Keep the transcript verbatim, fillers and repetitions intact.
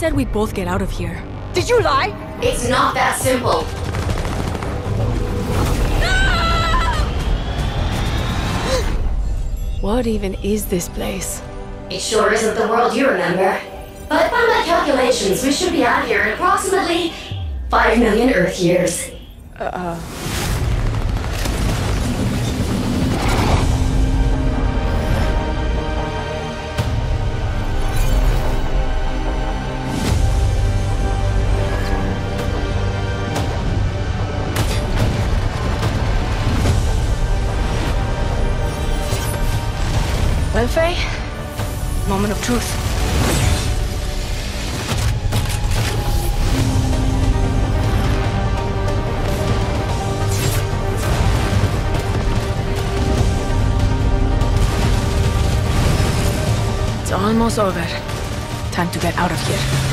said we'd both get out of here. Did you lie? It's not that simple. What even is this place? It sure isn't the world you remember. But by my calculations, we should be out here in approximately five million Earth years. Uh-uh. Well, Faye, moment of truth. It's almost over. Time to get out of here.